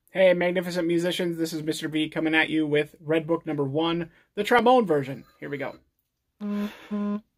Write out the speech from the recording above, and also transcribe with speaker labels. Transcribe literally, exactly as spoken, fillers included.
Speaker 1: Hey, magnificent musicians, this is Mister V coming at you with Red Book number one, the trombone version. Here we go.